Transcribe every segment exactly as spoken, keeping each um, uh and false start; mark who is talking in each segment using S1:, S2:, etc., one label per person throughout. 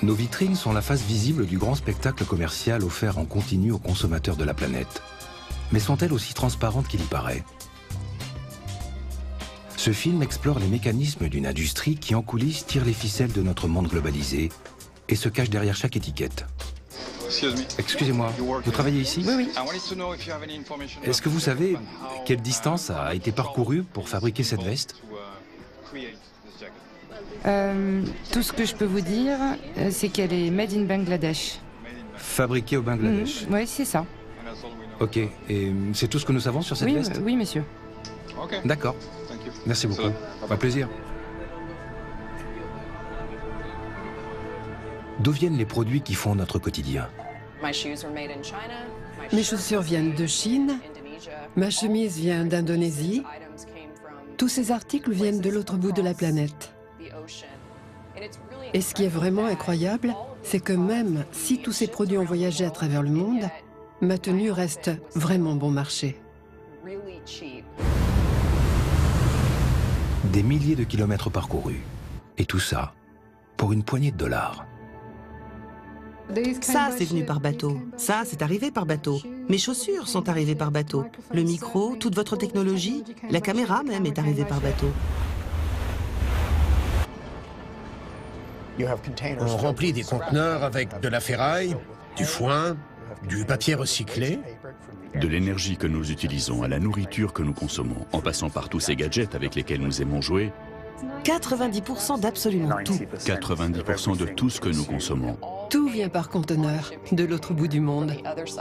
S1: Nos vitrines sont la face visible du grand spectacle commercial offert en continu aux consommateurs de la planète. Mais sont-elles aussi transparentes qu'il y paraît? Ce film explore les mécanismes d'une industrie qui en coulisses tire les ficelles de notre monde globalisé et se cache derrière chaque étiquette. Excusez-moi, vous travaillez ici?
S2: Oui, oui.
S1: Est-ce que vous savez quelle distance a été parcourue pour fabriquer cette veste?
S2: Euh, tout ce que je peux vous dire, euh, c'est qu'elle est made in Bangladesh.
S1: Fabriquée au Bangladesh?
S2: Mmh, oui, c'est ça.
S1: Ok, et c'est tout ce que nous savons sur cette
S2: oui,
S1: veste?
S2: Oui, monsieur.
S1: D'accord. Merci beaucoup. Un plaisir. D'où viennent les produits qui font notre quotidien?
S3: Mes chaussures viennent de Chine, ma chemise vient d'Indonésie. Tous ces articles viennent de l'autre bout de la planète. Et ce qui est vraiment incroyable, c'est que même si tous ces produits ont voyagé à travers le monde, ma tenue reste vraiment bon marché.
S1: Des milliers de kilomètres parcourus. Et tout ça pour une poignée de dollars.
S4: Ça, c'est venu par bateau. Ça, c'est arrivé par bateau. Mes chaussures sont arrivées par bateau. Le micro, toute votre technologie, la caméra même est arrivée par bateau.
S5: On remplit des conteneurs avec de la ferraille, du foin, du papier recyclé.
S6: De l'énergie que nous utilisons à la nourriture que nous consommons, en passant par tous ces gadgets avec lesquels nous aimons jouer,
S4: quatre-vingt-dix pour cent d'absolument tout.
S6: quatre-vingt-dix pour cent de tout ce que nous consommons.
S3: Tout vient par conteneur, de l'autre bout du monde.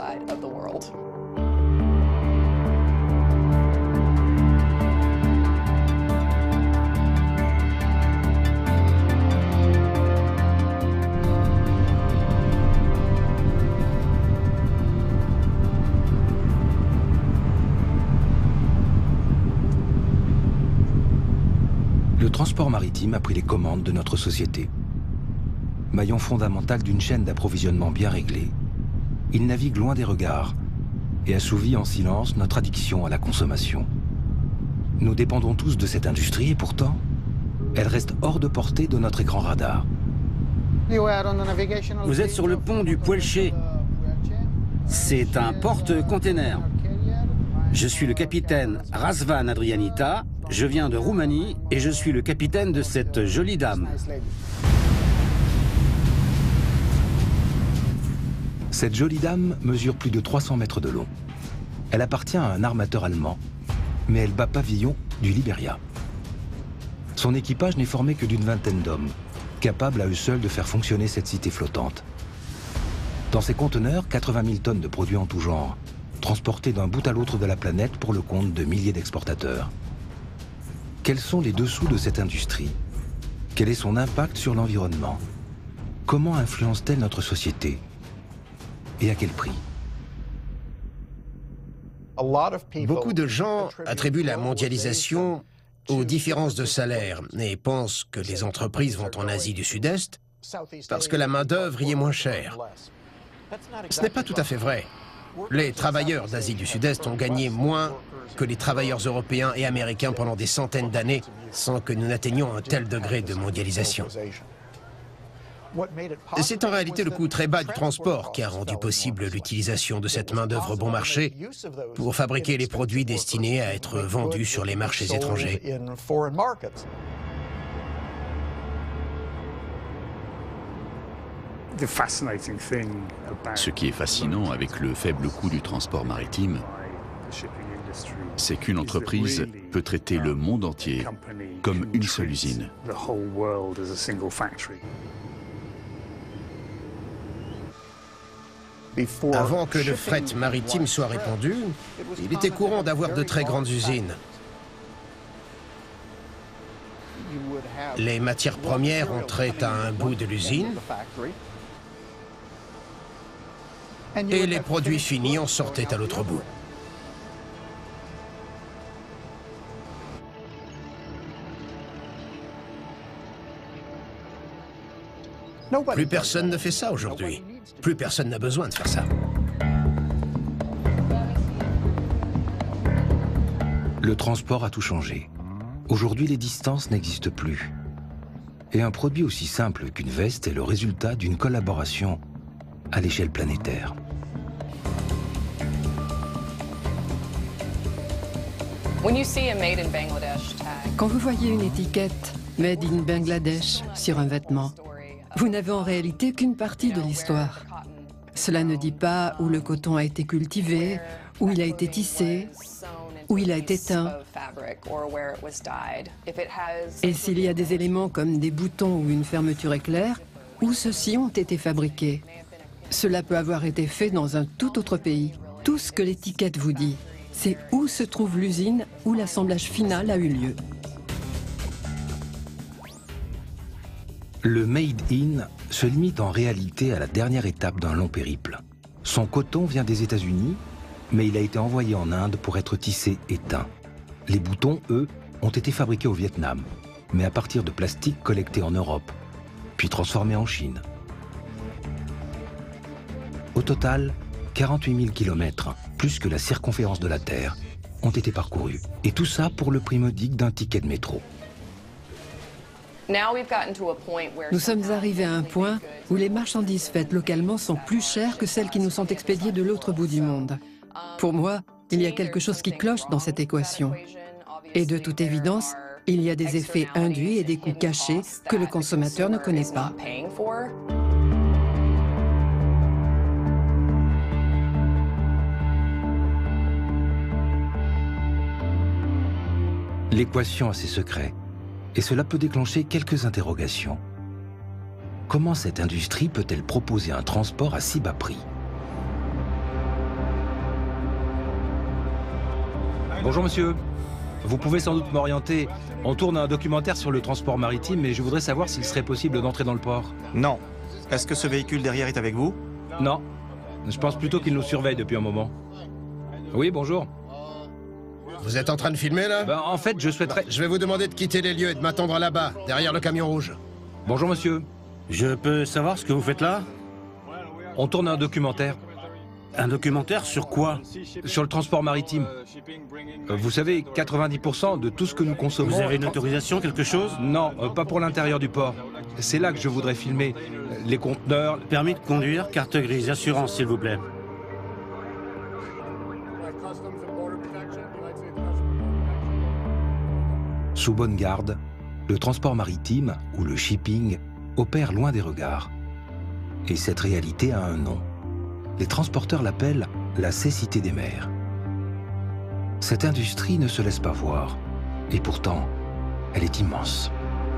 S1: Le transport maritime a pris les commandes de notre société. Maillon fondamental d'une chaîne d'approvisionnement bien réglée, il navigue loin des regards et assouvit en silence notre addiction à la consommation. Nous dépendons tous de cette industrie et pourtant, elle reste hors de portée de notre écran radar.
S7: Vous êtes sur le pont du Puelche. C'est un porte-container. Je suis le capitaine Razvan Adrianita, je viens de Roumanie et je suis le capitaine de cette jolie dame.
S1: Cette jolie dame mesure plus de trois cents mètres de long. Elle appartient à un armateur allemand, mais elle bat pavillon du Liberia. Son équipage n'est formé que d'une vingtaine d'hommes, capables à eux seuls de faire fonctionner cette cité flottante. Dans ces conteneurs, quatre-vingt mille tonnes de produits en tout genre, transportés d'un bout à l'autre de la planète pour le compte de milliers d'exportateurs. Quels sont les dessous de cette industrie? Quel est son impact sur l'environnement? Comment influence-t-elle notre société? Et à quel prix?
S5: Beaucoup de gens attribuent la mondialisation aux différences de salaire et pensent que les entreprises vont en Asie du Sud-Est parce que la main-d'œuvre y est moins chère. Ce n'est pas tout à fait vrai. Les travailleurs d'Asie du Sud-Est ont gagné moins que les travailleurs européens et américains pendant des centaines d'années sans que nous n'atteignions un tel degré de mondialisation. C'est en réalité le coût très bas du transport qui a rendu possible l'utilisation de cette main-d'œuvre bon marché pour fabriquer les produits destinés à être vendus sur les marchés étrangers.
S6: Ce qui est fascinant avec le faible coût du transport maritime, c'est qu'une entreprise peut traiter le monde entier comme une seule usine.
S5: Avant que le fret maritime soit répandu, il était courant d'avoir de très grandes usines. Les matières premières entraient à un bout de l'usine et les produits finis en sortaient à l'autre bout. Plus personne ne fait ça aujourd'hui. Plus personne n'a besoin de faire ça.
S1: Le transport a tout changé. Aujourd'hui, les distances n'existent plus. Et un produit aussi simple qu'une veste est le résultat d'une collaboration à l'échelle planétaire.
S3: Quand vous voyez une étiquette « Made in Bangladesh » sur un vêtement, vous n'avez en réalité qu'une partie de l'histoire. Cela ne dit pas où le coton a été cultivé, où il a été tissé, où il a été teint. Et s'il y a des éléments comme des boutons ou une fermeture éclair, où ceux-ci ont été fabriqués. Cela peut avoir été fait dans un tout autre pays. Tout ce que l'étiquette vous dit, c'est où se trouve l'usine où l'assemblage final a eu lieu.
S1: Le Made in se limite en réalité à la dernière étape d'un long périple. Son coton vient des États-Unis, mais il a été envoyé en Inde pour être tissé et teint. Les boutons, eux, ont été fabriqués au Vietnam, mais à partir de plastique collecté en Europe, puis transformé en Chine. Au total, quarante-huit mille kilomètres, plus que la circonférence de la Terre, ont été parcourus. Et tout ça pour le prix modique d'un ticket de métro.
S3: Nous sommes arrivés à un point où les marchandises faites localement sont plus chères que celles qui nous sont expédiées de l'autre bout du monde. Pour moi, il y a quelque chose qui cloche dans cette équation. Et de toute évidence, il y a des effets induits et des coûts cachés que le consommateur ne connaît pas.
S1: L'équation a ses secrets, et cela peut déclencher quelques interrogations. Comment cette industrie peut-elle proposer un transport à si bas prix?
S8: Bonjour monsieur, vous pouvez sans doute m'orienter. On tourne un documentaire sur le transport maritime et je voudrais savoir s'il serait possible d'entrer dans le port.
S9: Non. Est-ce que ce véhicule derrière est avec vous?
S8: Non. Je pense plutôt qu'il nous surveille depuis un moment. Oui, bonjour.
S5: Vous êtes en train de filmer, là?
S8: Ben, en fait, je souhaiterais...
S5: Je vais vous demander de quitter les lieux et de m'attendre là-bas, derrière le camion rouge.
S8: Bonjour, monsieur.
S7: Je peux savoir ce que vous faites là?
S8: On tourne un documentaire.
S7: Un documentaire sur quoi?
S8: Sur le transport maritime. Vous savez, quatre-vingt-dix pour cent de tout ce que nous consommons...
S7: Vous avez une autorisation, quelque chose?
S8: Non, pas pour l'intérieur du port. C'est là que je voudrais filmer. Les conteneurs...
S7: Permis de conduire, carte grise, assurance, s'il vous plaît.
S1: Sous bonne garde, le transport maritime, ou le shipping, opère loin des regards. Et cette réalité a un nom. Les transporteurs l'appellent la cécité des mers. Cette industrie ne se laisse pas voir, et pourtant, elle est immense.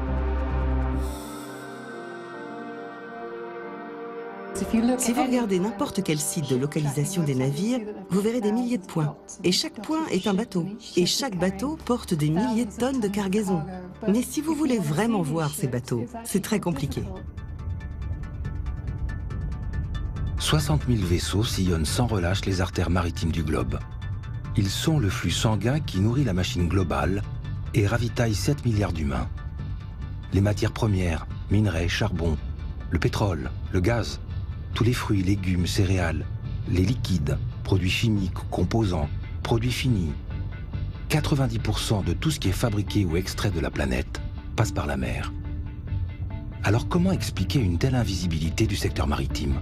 S4: Si vous regardez n'importe quel site de localisation des navires, vous verrez des milliers de points. Et chaque point est un bateau. Et chaque bateau porte des milliers de tonnes de cargaison. Mais si vous voulez vraiment voir ces bateaux, c'est très compliqué.
S1: soixante mille vaisseaux sillonnent sans relâche les artères maritimes du globe. Ils sont le flux sanguin qui nourrit la machine globale et ravitaille sept milliards d'humains. Les matières premières, minerais, charbon, le pétrole, le gaz, tous les fruits, légumes, céréales, les liquides, produits chimiques, composants, produits finis. quatre-vingt-dix pour cent de tout ce qui est fabriqué ou extrait de la planète passe par la mer. Alors comment expliquer une telle invisibilité du secteur maritime?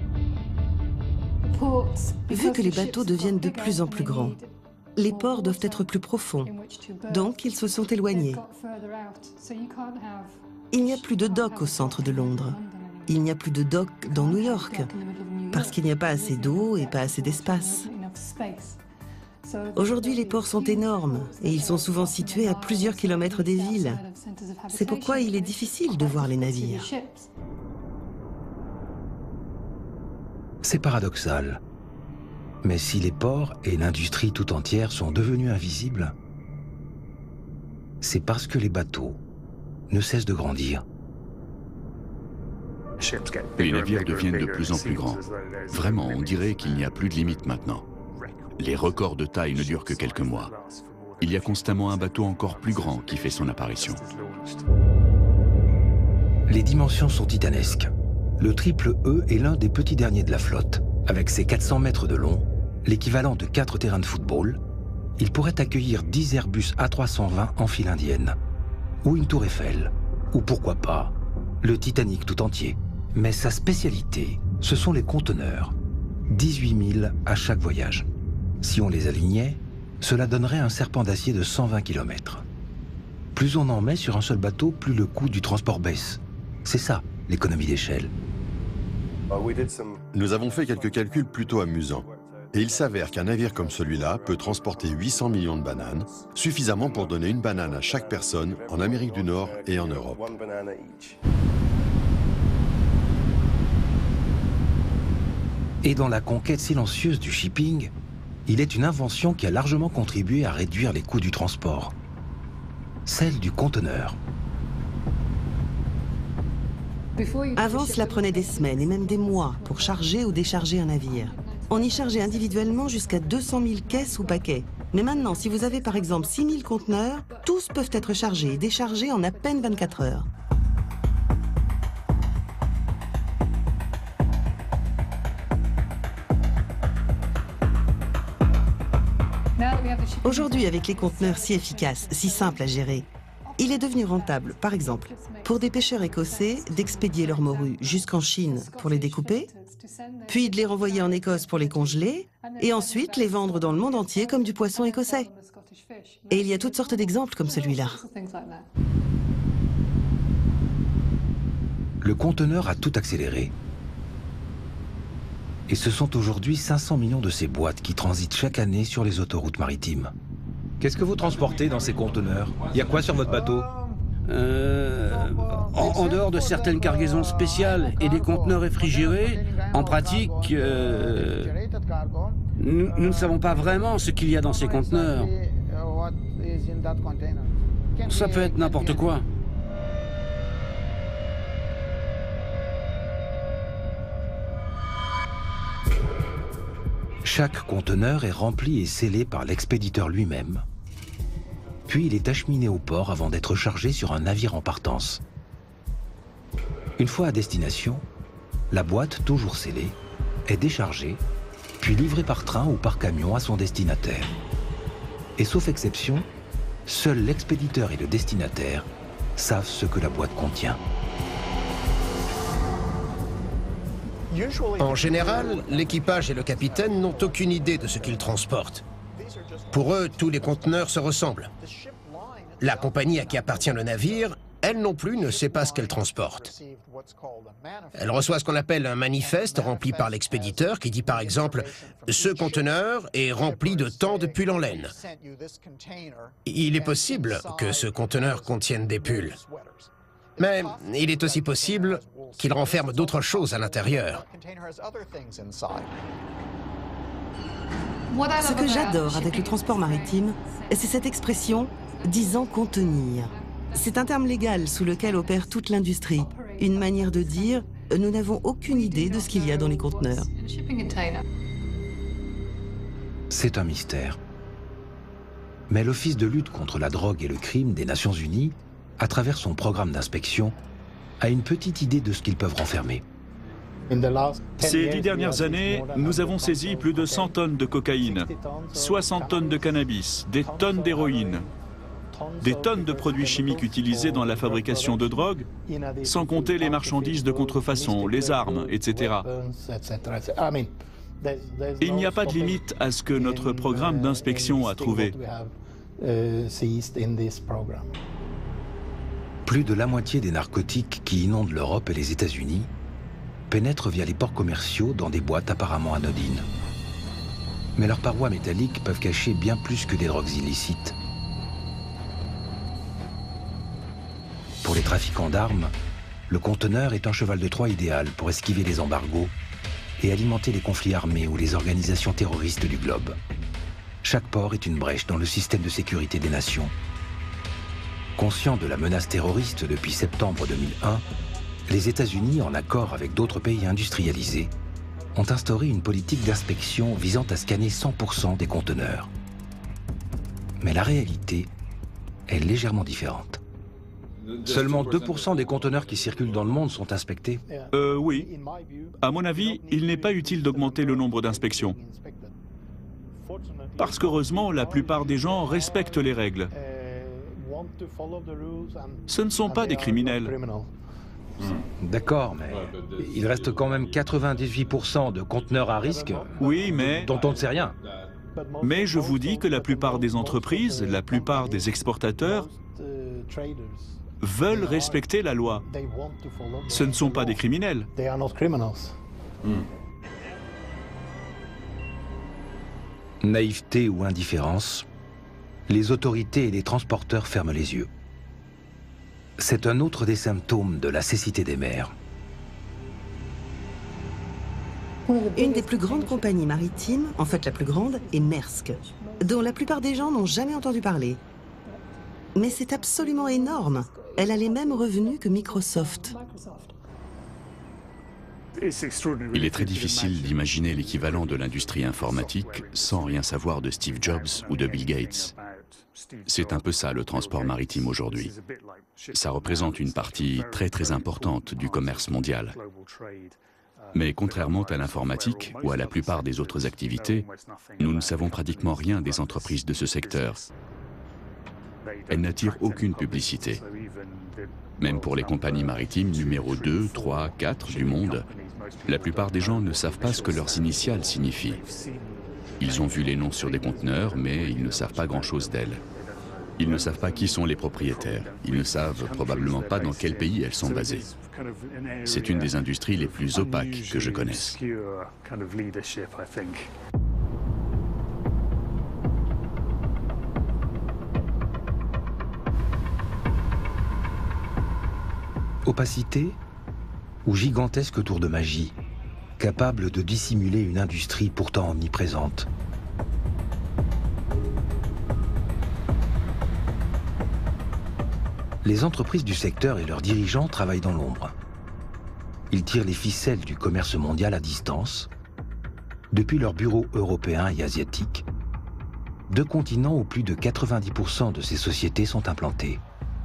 S4: Vu que les bateaux deviennent de plus en plus grands, les ports doivent être plus profonds, donc ils se sont éloignés. Il n'y a plus de docks au centre de Londres. Il n'y a plus de docks dans New York, parce qu'il n'y a pas assez d'eau et pas assez d'espace. Aujourd'hui, les ports sont énormes et ils sont souvent situés à plusieurs kilomètres des villes. C'est pourquoi il est difficile de voir les navires.
S1: C'est paradoxal. Mais si les ports et l'industrie tout entière sont devenus invisibles, c'est parce que les bateaux ne cessent de grandir.
S6: Les navires deviennent de plus en plus grands. Vraiment, on dirait qu'il n'y a plus de limite maintenant. Les records de taille ne durent que quelques mois. Il y a constamment un bateau encore plus grand qui fait son apparition.
S1: Les dimensions sont titanesques. Le triple E est l'un des petits derniers de la flotte. Avec ses quatre cents mètres de long, l'équivalent de quatre terrains de football, il pourrait accueillir dix Airbus A trois cent vingt en file indienne, ou une tour Eiffel, Ou pourquoi pas, le Titanic tout entier. Mais sa spécialité, ce sont les conteneurs. dix-huit mille à chaque voyage. Si on les alignait, cela donnerait un serpent d'acier de cent vingt kilomètres. Plus on en met sur un seul bateau, plus le coût du transport baisse. C'est ça, l'économie d'échelle.
S10: Nous avons fait quelques calculs plutôt amusants. Et il s'avère qu'un navire comme celui-là peut transporter huit cents millions de bananes, suffisamment pour donner une banane à chaque personne en Amérique du Nord et en Europe.
S1: Et dans la conquête silencieuse du shipping, il est une invention qui a largement contribué à réduire les coûts du transport. Celle du conteneur.
S4: Avant, cela prenait des semaines et même des mois pour charger ou décharger un navire. On y chargeait individuellement jusqu'à deux cent mille caisses ou paquets. Mais maintenant, si vous avez par exemple six mille conteneurs, tous peuvent être chargés et déchargés en à peine vingt-quatre heures. Aujourd'hui, avec les conteneurs si efficaces, si simples à gérer, il est devenu rentable, par exemple, pour des pêcheurs écossais, d'expédier leurs morues jusqu'en Chine pour les découper, puis de les renvoyer en Écosse pour les congeler, et ensuite les vendre dans le monde entier comme du poisson écossais. Et il y a toutes sortes d'exemples comme celui-là.
S1: Le conteneur a tout accéléré. Et ce sont aujourd'hui cinq cents millions de ces boîtes qui transitent chaque année sur les autoroutes maritimes.
S8: Qu'est-ce que vous transportez dans ces conteneurs? Il y a quoi sur votre bateau?
S7: Euh, en, en dehors de certaines cargaisons spéciales et des conteneurs réfrigérés, en pratique, euh, nous, nous ne savons pas vraiment ce qu'il y a dans ces conteneurs. Ça peut être n'importe quoi.
S1: Chaque conteneur est rempli et scellé par l'expéditeur lui-même. Puis il est acheminé au port avant d'être chargé sur un navire en partance. Une fois à destination, la boîte, toujours scellée, est déchargée, puis livrée par train ou par camion à son destinataire. Et sauf exception, seuls l'expéditeur et le destinataire savent ce que la boîte contient.
S5: En général, l'équipage et le capitaine n'ont aucune idée de ce qu'ils transportent. Pour eux, tous les conteneurs se ressemblent. La compagnie à qui appartient le navire, elle non plus ne sait pas ce qu'elle transporte. Elle reçoit ce qu'on appelle un manifeste rempli par l'expéditeur qui dit par exemple « Ce conteneur est rempli de tant de pulls en laine ». Il est possible que ce conteneur contienne des pulls. Mais il est aussi possible qu'il renferme d'autres choses à l'intérieur.
S4: Ce que j'adore avec le transport maritime, c'est cette expression « disant contenir ». C'est un terme légal sous lequel opère toute l'industrie. Une manière de dire « nous n'avons aucune idée de ce qu'il y a dans les conteneurs ».
S1: C'est un mystère. Mais l'Office de lutte contre la drogue et le crime des Nations Unies, à travers son programme d'inspection, a une petite idée de ce qu'ils peuvent renfermer.
S11: Ces dix dernières années, nous avons saisi plus de cent tonnes de cocaïne, soixante tonnes de cannabis, des tonnes d'héroïne, des tonnes de produits chimiques utilisés dans la fabrication de drogue, sans compter les marchandises de contrefaçon, les armes, et cetera. Il n'y a pas de limite à ce que notre programme d'inspection a trouvé.
S1: Plus de la moitié des narcotiques qui inondent l'Europe et les États-Unis pénètrent via les ports commerciaux dans des boîtes apparemment anodines. Mais leurs parois métalliques peuvent cacher bien plus que des drogues illicites. Pour les trafiquants d'armes, le conteneur est un cheval de Troie idéal pour esquiver les embargos et alimenter les conflits armés ou les organisations terroristes du globe. Chaque port est une brèche dans le système de sécurité des nations. Conscients de la menace terroriste depuis septembre deux mille un, les États-Unis, en accord avec d'autres pays industrialisés, ont instauré une politique d'inspection visant à scanner cent pour cent des conteneurs. Mais la réalité est légèrement différente.
S8: Seulement deux pour cent des conteneurs qui circulent dans le monde sont inspectés.
S11: Euh, oui. À mon avis, il n'est pas utile d'augmenter le nombre d'inspections. Parce qu'heureusement, la plupart des gens respectent les règles. Ce ne sont pas des criminels.
S8: D'accord, mais il reste quand même quatre-vingt-dix-huit pour cent de conteneurs à risque
S11: oui, mais...
S8: dont on ne sait rien.
S11: Mais je vous dis que la plupart des entreprises, la plupart des exportateurs veulent respecter la loi. Ce ne sont pas des criminels.
S8: Hmm. Naïveté ou indifférence, les autorités et les transporteurs ferment les yeux. C'est un autre des symptômes de la cécité des mers.
S4: Une des plus grandes compagnies maritimes, en fait la plus grande, est Maersk, dont la plupart des gens n'ont jamais entendu parler. Mais c'est absolument énorme. Elle a les mêmes revenus que Microsoft.
S6: Il est très difficile d'imaginer l'équivalent de l'industrie informatique sans rien savoir de Steve Jobs ou de Bill Gates. C'est un peu ça le transport maritime aujourd'hui. Ça représente une partie très très importante du commerce mondial. Mais contrairement à l'informatique ou à la plupart des autres activités, nous ne savons pratiquement rien des entreprises de ce secteur. Elles n'attirent aucune publicité. Même pour les compagnies maritimes numéro deux, trois, quatre du monde, la plupart des gens ne savent pas ce que leurs initiales signifient. Ils ont vu les noms sur des conteneurs, mais ils ne savent pas grand-chose d'elles. Ils ne savent pas qui sont les propriétaires. Ils ne savent probablement pas dans quel pays elles sont basées. C'est une des industries les plus opaques que je connaisse.
S1: Opacité ou gigantesque tour de magie, capable de dissimuler une industrie pourtant omniprésente. Les entreprises du secteur et leurs dirigeants travaillent dans l'ombre. Ils tirent les ficelles du commerce mondial à distance, depuis leurs bureaux européens et asiatiques, deux continents où plus de quatre-vingt-dix pour cent de ces sociétés sont implantées.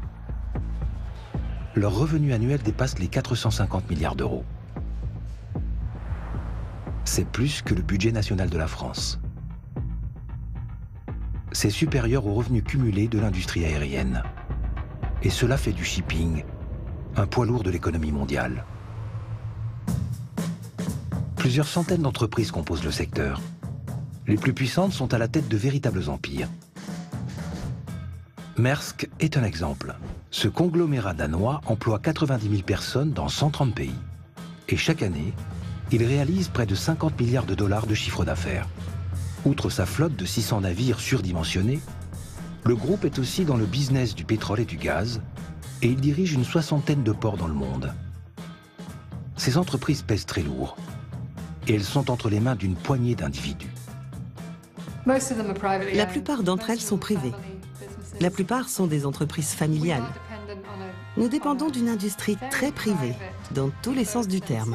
S1: Leur revenu annuel dépasse les quatre cent cinquante milliards d'euros. C'est plus que le budget national de la France. C'est supérieur aux revenus cumulés de l'industrie aérienne. Et cela fait du shipping un poids lourd de l'économie mondiale. Plusieurs centaines d'entreprises composent le secteur. Les plus puissantes sont à la tête de véritables empires. Maersk est un exemple. Ce conglomérat danois emploie quatre-vingt-dix mille personnes dans cent trente pays. Et chaque année, il réalise près de cinquante milliards de dollars de chiffre d'affaires. Outre sa flotte de six cents navires surdimensionnés, le groupe est aussi dans le business du pétrole et du gaz, et il dirige une soixantaine de ports dans le monde. Ces entreprises pèsent très lourd, et elles sont entre les mains d'une poignée d'individus.
S4: La plupart d'entre elles sont privées. La plupart sont des entreprises familiales. Nous dépendons d'une industrie très privée, dans tous les sens du terme.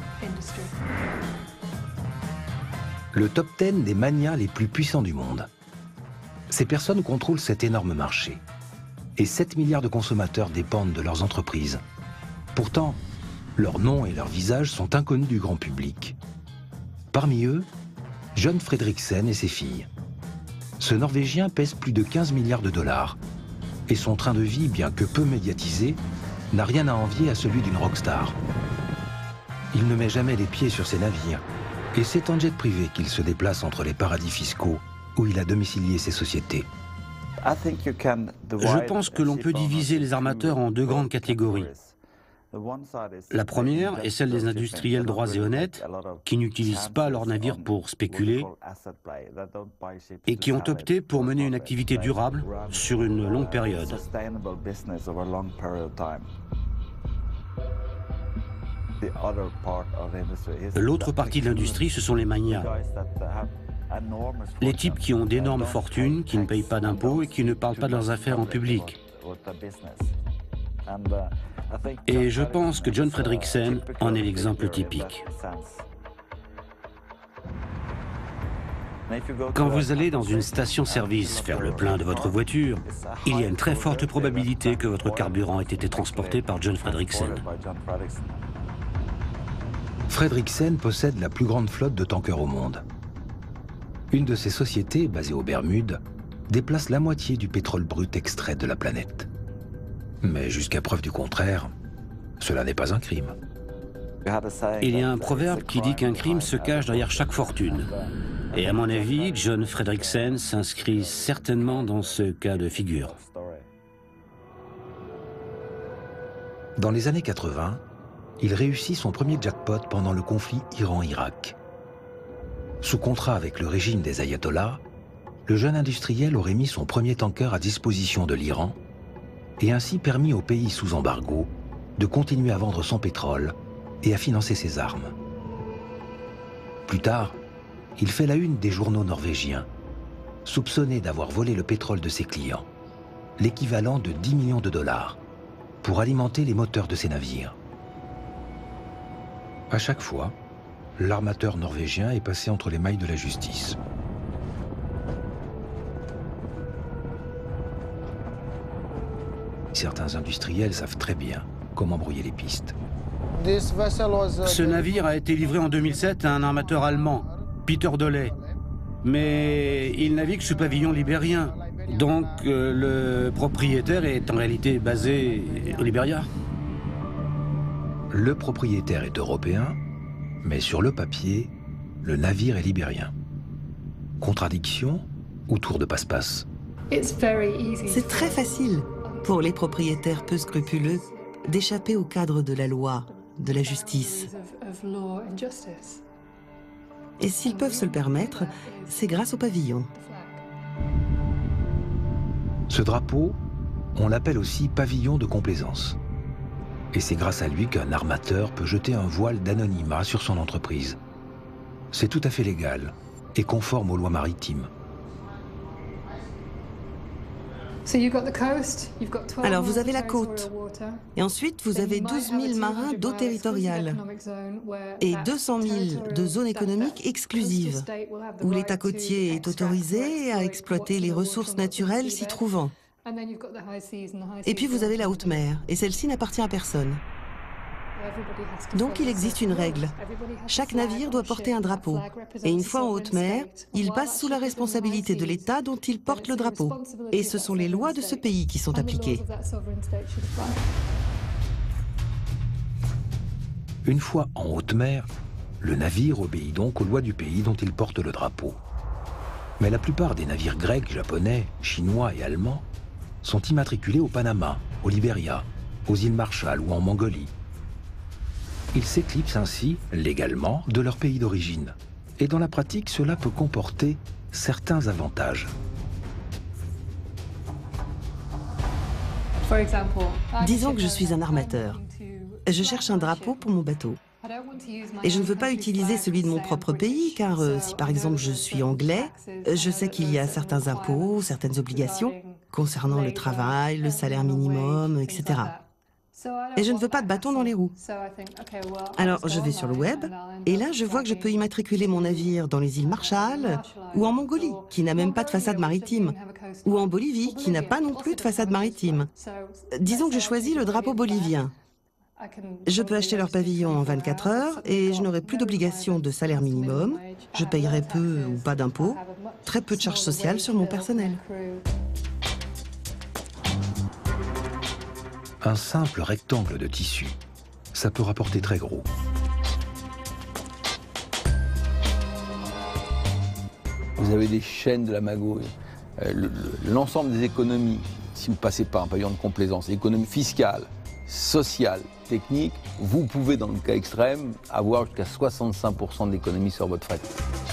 S1: Le top dix des manias les plus puissants du monde. Ces personnes contrôlent cet énorme marché. Et sept milliards de consommateurs dépendent de leurs entreprises. Pourtant, leurs noms et leurs visages sont inconnus du grand public. Parmi eux, John Fredriksen et ses filles. Ce Norvégien pèse plus de quinze milliards de dollars. Et son train de vie, bien que peu médiatisé, n'a rien à envier à celui d'une rockstar. Il ne met jamais les pieds sur ses navires. Et c'est en jet privé qu'il se déplace entre les paradis fiscaux où il a domicilié ses sociétés.
S7: Je pense que l'on peut diviser les armateurs en deux grandes catégories. La première est celle des industriels droits et honnêtes qui n'utilisent pas leurs navires pour spéculer et qui ont opté pour mener une activité durable sur une longue période. L'autre partie de l'industrie, ce sont les manias. Les types qui ont d'énormes fortunes, qui ne payent pas d'impôts et qui ne parlent pas de leurs affaires en public. Et je pense que John Fredriksen en est l'exemple typique. Quand vous allez dans une station-service faire le plein de votre voiture, il y a une très forte probabilité que votre carburant ait été transporté par John Fredriksen.
S1: Fredriksen possède la plus grande flotte de tankers au monde. Une de ses sociétés, basée aux Bermudes, déplace la moitié du pétrole brut extrait de la planète. Mais jusqu'à preuve du contraire, cela n'est pas un crime.
S7: Il y a un proverbe qui dit qu'un crime se cache derrière chaque fortune. Et à mon avis, John Fredriksen s'inscrit certainement dans ce cas de figure.
S1: Dans les années quatre-vingt, il réussit son premier jackpot pendant le conflit Iran-Irak. Sous contrat avec le régime des ayatollahs, le jeune industriel aurait mis son premier tanker à disposition de l'Iran et ainsi permis au pays sous embargo de continuer à vendre son pétrole et à financer ses armes. Plus tard, il fait la une des journaux norvégiens, soupçonné d'avoir volé le pétrole de ses clients, l'équivalent de dix millions de dollars, pour alimenter les moteurs de ses navires. À chaque fois, l'armateur norvégien est passé entre les mailles de la justice. Certains industriels savent très bien comment brouiller les pistes.
S7: Ce navire a été livré en deux mille sept à un armateur allemand, Peter Doley. Mais il navigue sous pavillon libérien. Donc euh, le propriétaire est en réalité basé au Libéria.
S1: Le propriétaire est européen, mais sur le papier, le navire est libérien. Contradiction ou tour de passe-passe?
S4: C'est très facile pour les propriétaires peu scrupuleux d'échapper au cadre de la loi, de la justice. Et s'ils peuvent se le permettre, c'est grâce au pavillon.
S1: Ce drapeau, on l'appelle aussi pavillon de complaisance. Et c'est grâce à lui qu'un armateur peut jeter un voile d'anonymat sur son entreprise. C'est tout à fait légal et conforme aux lois maritimes.
S4: Alors vous avez la côte, et ensuite vous avez douze mille marins d'eau territoriale et deux cent mille de zones économiques exclusives, où l'État côtier est autorisé à exploiter les ressources naturelles s'y trouvant. Et puis vous avez la haute mer, et celle-ci n'appartient à personne. Donc il existe une règle. Chaque navire doit porter un drapeau. Et une fois en haute mer, il passe sous la responsabilité de l'État dont il porte le drapeau. Et ce sont les lois de ce pays qui sont appliquées.
S1: Une fois en haute mer, le navire obéit donc aux lois du pays dont il porte le drapeau. Mais la plupart des navires grecs, japonais, chinois et allemands sont immatriculés au Panama, au Libéria, aux îles Marshall ou en Mongolie. Ils s'éclipsent ainsi, légalement, de leur pays d'origine. Et dans la pratique, cela peut comporter certains avantages.
S4: Disons que je suis un armateur. Je cherche un drapeau pour mon bateau. Et je ne veux pas utiliser celui de mon propre pays, car euh, si par exemple je suis anglais, je sais qu'il y a certains impôts, certaines obligations concernant le travail, le salaire minimum, et cetera. Et je ne veux pas de bâton dans les roues. Alors je vais sur le web, et là je vois que je peux immatriculer mon navire dans les îles Marshall, ou en Mongolie, qui n'a même pas de façade maritime, ou en Bolivie, qui n'a pas non plus de façade maritime. Disons que je choisis le drapeau bolivien. Je peux acheter leur pavillon en vingt-quatre heures et je n'aurai plus d'obligation de salaire minimum, je payerai peu ou pas d'impôts, très peu de charges sociales sur mon personnel.
S1: Un simple rectangle de tissu, ça peut rapporter très gros.
S12: Vous avez des chaînes de la magouille, euh, l'ensemble des économies, si vous passez par un pavillon de complaisance, économie fiscale, sociale, technique, vous pouvez, dans le cas extrême, avoir jusqu'à soixante-cinq pour cent de l'économie sur votre fret.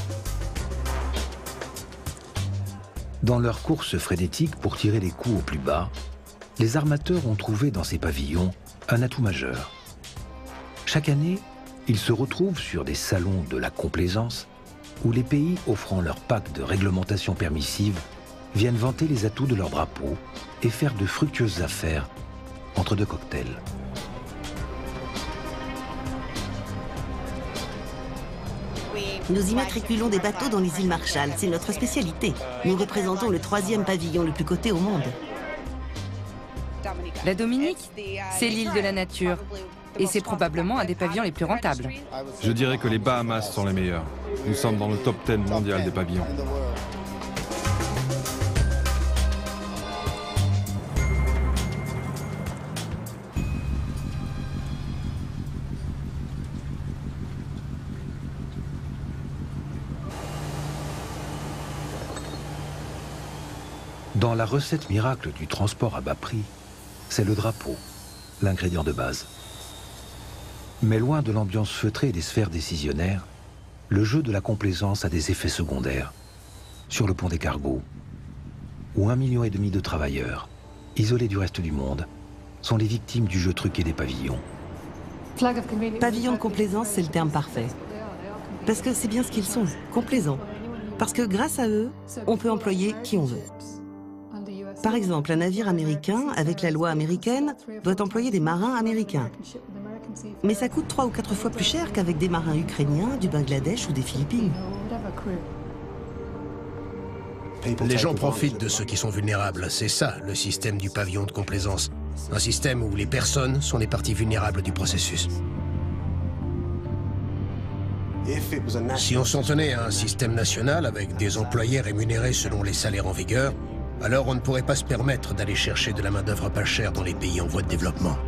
S1: Dans leur course frénétique pour tirer les coûts au plus bas, les armateurs ont trouvé dans ces pavillons un atout majeur. Chaque année, ils se retrouvent sur des salons de la complaisance où les pays offrant leur pack de réglementation permissive viennent vanter les atouts de leur drapeau et faire de fructueuses affaires entre deux cocktails.
S4: Nous immatriculons des bateaux dans les îles Marshall, c'est notre spécialité. Nous représentons le troisième pavillon le plus coté au monde.
S2: La Dominique, c'est l'île de la nature. Et c'est probablement un des pavillons les plus rentables.
S13: Je dirais que les Bahamas sont les meilleurs. Nous sommes dans le top dix mondial des pavillons.
S1: Dans la recette miracle du transport à bas prix, c'est le drapeau, l'ingrédient de base. Mais loin de l'ambiance feutrée des sphères décisionnaires, le jeu de la complaisance a des effets secondaires. Sur le pont des cargos, où un million et demi de travailleurs, isolés du reste du monde, sont les victimes du jeu truqué des pavillons.
S4: Pavillon de complaisance, c'est le terme parfait. Parce que c'est bien ce qu'ils sont, complaisants. Parce que grâce à eux, on peut employer qui on veut. Par exemple, un navire américain, avec la loi américaine, doit employer des marins américains. Mais ça coûte trois ou quatre fois plus cher qu'avec des marins ukrainiens, du Bangladesh ou des Philippines.
S5: Les gens profitent de ceux qui sont vulnérables. C'est ça, le système du pavillon de complaisance. Un système où les personnes sont les parties vulnérables du processus. Si on s'en tenait à un système national avec des employés rémunérés selon les salaires en vigueur, alors on ne pourrait pas se permettre d'aller chercher de la main-d'œuvre pas chère dans les pays en voie de développement.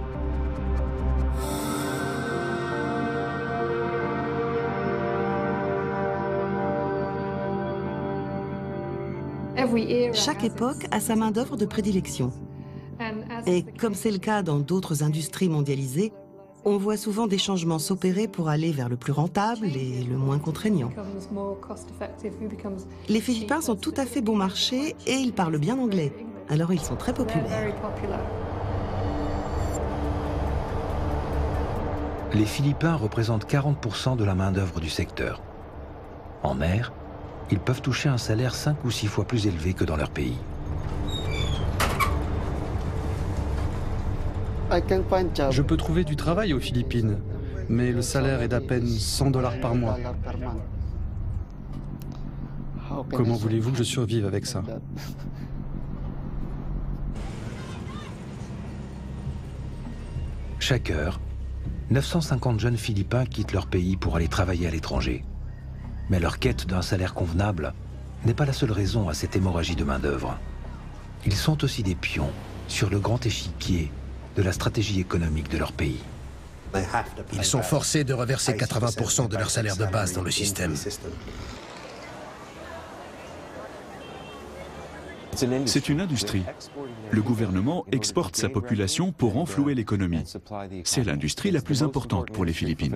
S4: Chaque époque a sa main-d'œuvre de prédilection. Et comme c'est le cas dans d'autres industries mondialisées, on voit souvent des changements s'opérer pour aller vers le plus rentable et le moins contraignant. Les Philippins sont tout à fait bon marché et ils parlent bien anglais, alors ils sont très populaires.
S1: Les Philippins représentent quarante pour cent de la main-d'œuvre du secteur. En mer, ils peuvent toucher un salaire cinq ou six fois plus élevé que dans leur pays.
S13: Je peux trouver du travail aux Philippines, mais le salaire est d'à peine cent dollars par mois. Comment voulez-vous que je survive avec ça?
S1: Chaque heure, neuf cent cinquante jeunes Philippins quittent leur pays pour aller travailler à l'étranger. Mais leur quête d'un salaire convenable n'est pas la seule raison à cette hémorragie de main-d'œuvre. Ils sont aussi des pions sur le grand échiquier de la stratégie économique de leur pays.
S5: Ils sont forcés de reverser quatre-vingts pour cent de leur salaire de base dans le système.
S11: C'est une industrie. Le gouvernement exporte sa population pour enflouer l'économie. C'est l'industrie la plus importante pour les Philippines.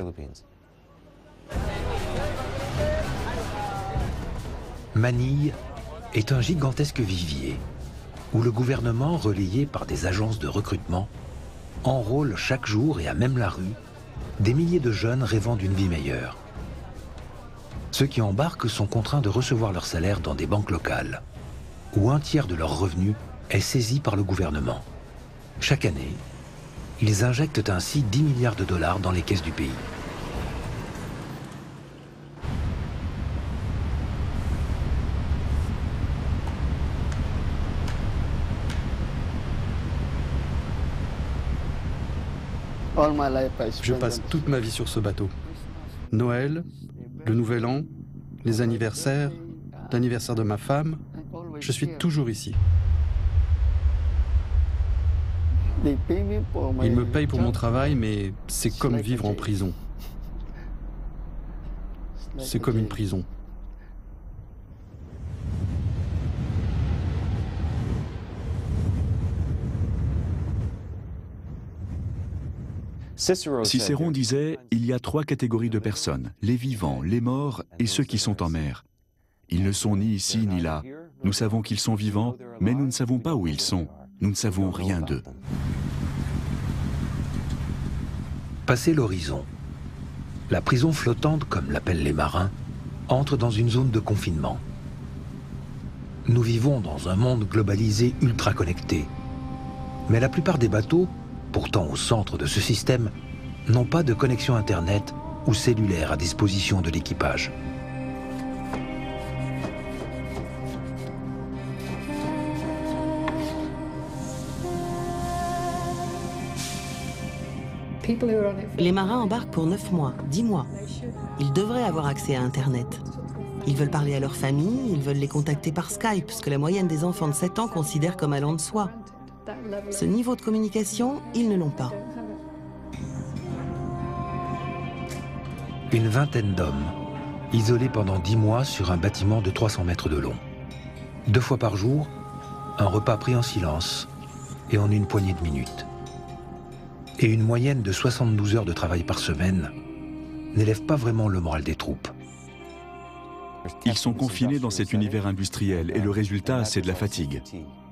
S1: Manille est un gigantesque vivier où le gouvernement, relayé par des agences de recrutement, enrôle chaque jour et à même la rue des milliers de jeunes rêvant d'une vie meilleure. Ceux qui embarquent sont contraints de recevoir leur salaire dans des banques locales, où un tiers de leurs revenus est saisi par le gouvernement. Chaque année, ils injectent ainsi dix milliards de dollars dans les caisses du pays.
S13: Je passe toute ma vie sur ce bateau. Noël, le Nouvel An, les anniversaires, l'anniversaire de ma femme, je suis toujours ici. Ils me payent pour mon travail, mais c'est comme vivre en prison. C'est comme une prison.
S11: Cicéron disait « Il y a trois catégories de personnes, les vivants, les morts et ceux qui sont en mer. Ils ne sont ni ici ni là. Nous savons qu'ils sont vivants, mais nous ne savons pas où ils sont. Nous ne savons rien d'eux. »
S1: Passé l'horizon, la prison flottante, comme l'appellent les marins, entre dans une zone de confinement. Nous vivons dans un monde globalisé ultra connecté. Mais la plupart des bateaux, pourtant au centre de ce système, n'ont pas de connexion Internet ou cellulaire à disposition de l'équipage.
S4: Les marins embarquent pour neuf mois, dix mois. Ils devraient avoir accès à Internet. Ils veulent parler à leur famille, ils veulent les contacter par Skype, ce que la moyenne des enfants de sept ans considère comme allant de soi. Ce niveau de communication, ils ne l'ont pas.
S1: Une vingtaine d'hommes, isolés pendant dix mois sur un bâtiment de trois cents mètres de long. Deux fois par jour, Un repas pris en silence et en une poignée de minutes. Et une moyenne de soixante-douze heures de travail par semaine n'élève pas vraiment le moral des troupes.
S11: Ils sont confinés dans cet univers industriel et le résultat, c'est de la fatigue.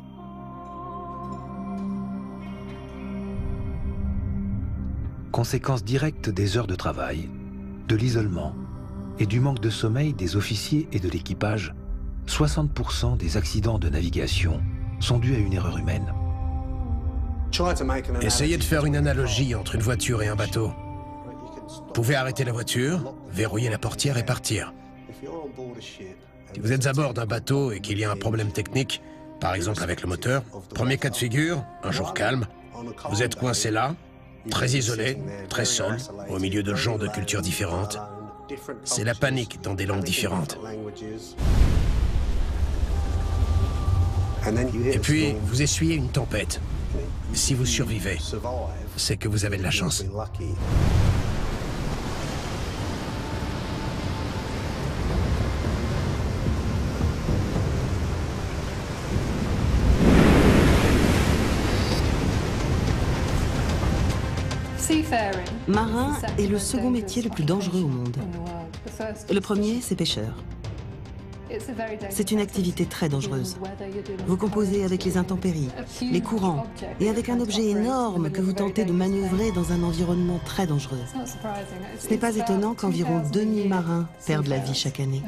S1: Conséquence directe des heures de travail, de l'isolement et du manque de sommeil des officiers et de l'équipage, soixante pour cent des accidents de navigation sont dus à une erreur humaine.
S5: Essayez de faire une analogie entre une voiture et un bateau. Vous pouvez arrêter la voiture, verrouiller la portière et partir. Si vous êtes à bord d'un bateau et qu'il y a un problème technique, par exemple avec le moteur, premier cas de figure, un jour calme, vous êtes coincé là, très isolé, très seul, au milieu de gens de cultures différentes. C'est la panique dans des langues différentes. Et puis, vous essuyez une tempête. Si vous survivez, c'est que vous avez de la chance.
S4: Marin est le second métier le plus dangereux au monde. Le premier, c'est pêcheur. C'est une activité très dangereuse. Vous composez avec les intempéries, les courants, et avec un objet énorme que vous tentez de manœuvrer dans un environnement très dangereux. Ce n'est pas étonnant qu'environ deux mille marins perdent la vie chaque année.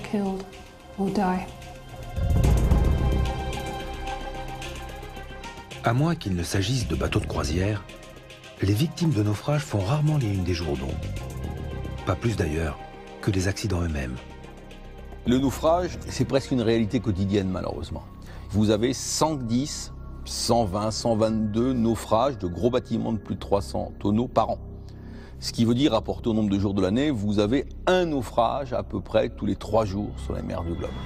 S1: À moins qu'il ne s'agisse de bateaux de croisière, les victimes de naufrages font rarement les unes des journaux. Pas plus d'ailleurs que les accidents eux-mêmes.
S12: Le naufrage, c'est presque une réalité quotidienne malheureusement. Vous avez cent dix, cent vingt, cent vingt-deux naufrages de gros bâtiments de plus de trois cents tonneaux par an. Ce qui veut dire, rapporté au nombre de jours de l'année, vous avez un naufrage à peu près tous les trois jours sur la mer du globe.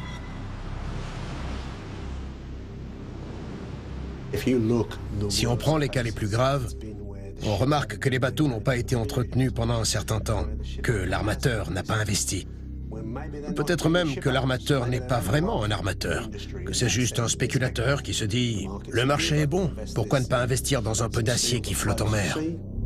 S5: Si on prend les cas les plus graves, on remarque que les bateaux n'ont pas été entretenus pendant un certain temps, que l'armateur n'a pas investi. Peut-être même que l'armateur n'est pas vraiment un armateur, que c'est juste un spéculateur qui se dit « Le marché est bon, pourquoi ne pas investir dans un peu d'acier qui flotte en mer ?»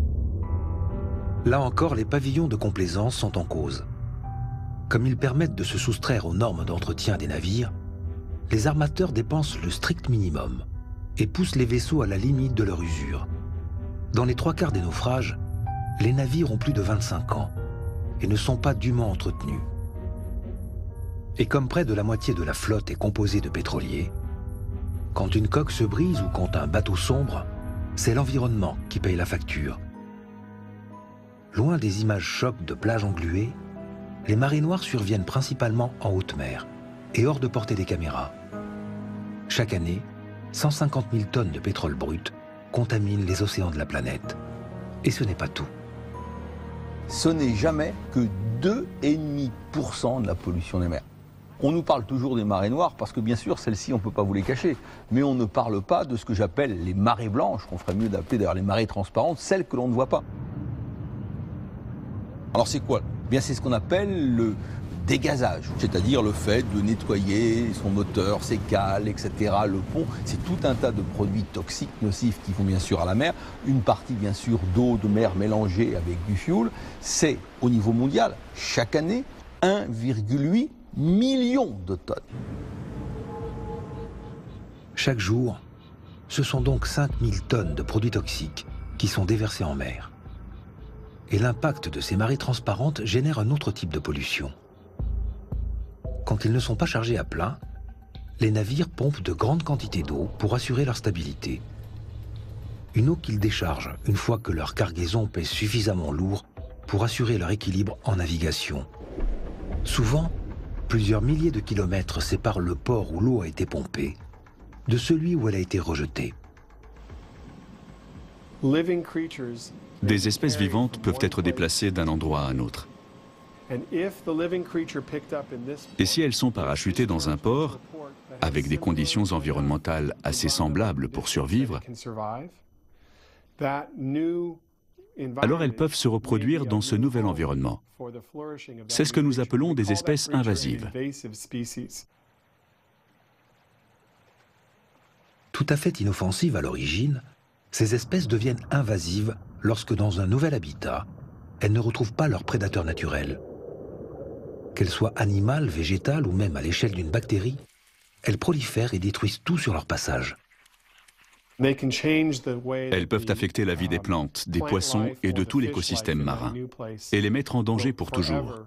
S1: Là encore, les pavillons de complaisance sont en cause. Comme ils permettent de se soustraire aux normes d'entretien des navires, les armateurs dépensent le strict minimum et poussent les vaisseaux à la limite de leur usure. Dans les trois quarts des naufrages, les navires ont plus de vingt-cinq ans et ne sont pas dûment entretenus. Et comme près de la moitié de la flotte est composée de pétroliers, quand une coque se brise ou quand un bateau sombre, c'est l'environnement qui paye la facture. Loin des images chocs de plages engluées, les marées noires surviennent principalement en haute mer et hors de portée des caméras. Chaque année, cent cinquante mille tonnes de pétrole brut contaminent les océans de la planète. Et ce n'est pas tout.
S12: Ce n'est jamais que deux virgule cinq pour cent de la pollution des mers. On nous parle toujours des marées noires parce que bien sûr, celles-ci, on ne peut pas vous les cacher. Mais on ne parle pas de ce que j'appelle les marées blanches, qu'on ferait mieux d'appeler d'ailleurs les marées transparentes, celles que l'on ne voit pas. Alors c'est quoi? Bien, c'est ce qu'on appelle le dégazage, c'est-à-dire le fait de nettoyer son moteur, ses cales, et cetera, le pont. C'est tout un tas de produits toxiques, nocifs qui vont bien sûr à la mer. Une partie bien sûr d'eau de mer mélangée avec du fioul. C'est au niveau mondial, chaque année, un virgule huit million de tonnes.
S1: Chaque jour, ce sont donc cinq mille tonnes de produits toxiques qui sont déversés en mer. Et l'impact de ces marées transparentes génère un autre type de pollution. Quand ils ne sont pas chargés à plein, les navires pompent de grandes quantités d'eau pour assurer leur stabilité. Une eau qu'ils déchargent une fois que leur cargaison pèse suffisamment lourd pour assurer leur équilibre en navigation. Souvent, plusieurs milliers de kilomètres séparent le port où l'eau a été pompée de celui où elle a été rejetée.
S11: Des espèces vivantes peuvent être déplacées d'un endroit à un autre. Et si elles sont parachutées dans un port, avec des conditions environnementales assez semblables pour survivre, alors elles peuvent se reproduire dans ce nouvel environnement. C'est ce que nous appelons des espèces invasives.
S1: Tout à fait inoffensives à l'origine, ces espèces deviennent invasives lorsque dans un nouvel habitat, elles ne retrouvent pas leur prédateur naturel. Qu'elles soient animales, végétales ou même à l'échelle d'une bactérie, elles prolifèrent et détruisent tout sur leur passage.
S11: Elles peuvent affecter la vie des plantes, des poissons et de tout l'écosystème marin, et les mettre en danger pour toujours.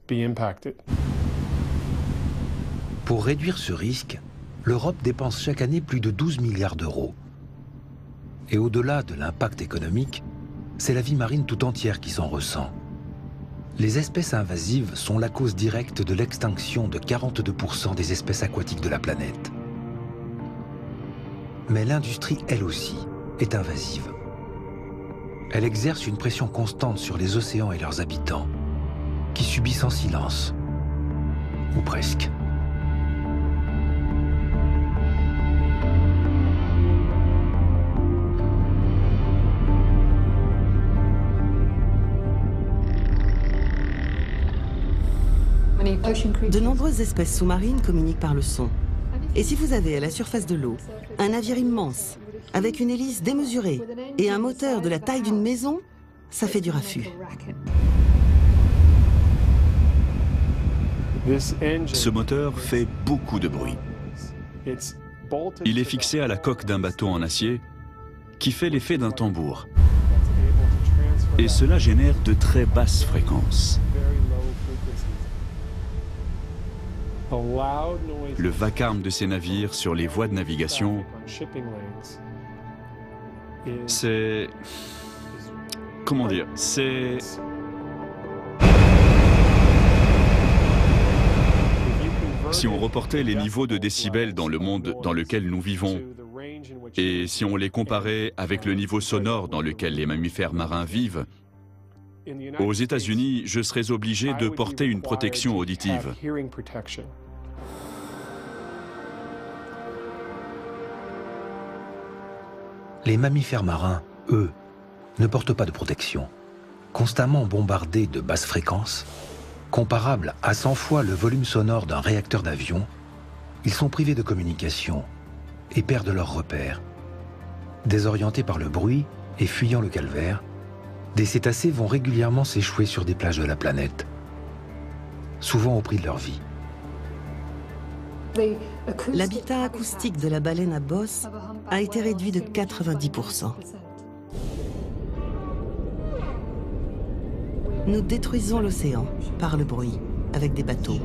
S1: Pour réduire ce risque, l'Europe dépense chaque année plus de douze milliards d'euros. Et au-delà de l'impact économique, c'est la vie marine tout entière qui s'en ressent. Les espèces invasives sont la cause directe de l'extinction de quarante-deux pour cent des espèces aquatiques de la planète. Mais l'industrie, elle aussi, est invasive. Elle exerce une pression constante sur les océans et leurs habitants, qui subissent en silence, ou presque.
S4: De nombreuses espèces sous-marines communiquent par le son. Et si vous avez à la surface de l'eau un navire immense, avec une hélice démesurée et un moteur de la taille d'une maison, ça fait du raffut.
S11: Ce moteur fait beaucoup de bruit. Il est fixé à la coque d'un bateau en acier qui fait l'effet d'un tambour. Et cela génère de très basses fréquences. Le vacarme de ces navires sur les voies de navigation, c'est... Comment dire? C'est... Si on reportait les niveaux de décibels dans le monde dans lequel nous vivons, et si on les comparait avec le niveau sonore dans lequel les mammifères marins vivent, aux États-Unis, je serais obligé de porter une protection auditive.
S1: Les mammifères marins, eux, ne portent pas de protection. Constamment bombardés de basses fréquences, comparables à cent fois le volume sonore d'un réacteur d'avion, ils sont privés de communication et perdent leurs repères. Désorientés par le bruit et fuyant le calvaire, des cétacés vont régulièrement s'échouer sur des plages de la planète, souvent au prix de leur vie.
S4: L'habitat acoustique de la baleine à bosse a été réduit de quatre-vingt-dix pour cent. Nous détruisons l'océan par le bruit, avec des bateaux.